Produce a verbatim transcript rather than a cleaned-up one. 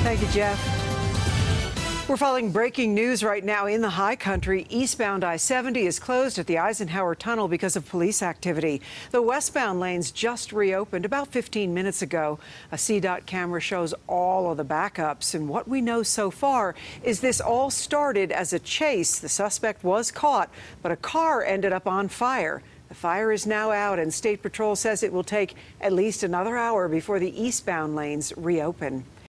Thank you, Jeff. We're following breaking news right now in the high country. Eastbound I seventy is closed at the Eisenhower Tunnel because of police activity. The westbound lanes just reopened about fifteen minutes ago. A C DOT camera shows all of the backups. And what we know so far is this all started as a chase. The suspect was caught, but a car ended up on fire. The fire is now out, and State Patrol says it will take at least another hour before the eastbound lanes reopen.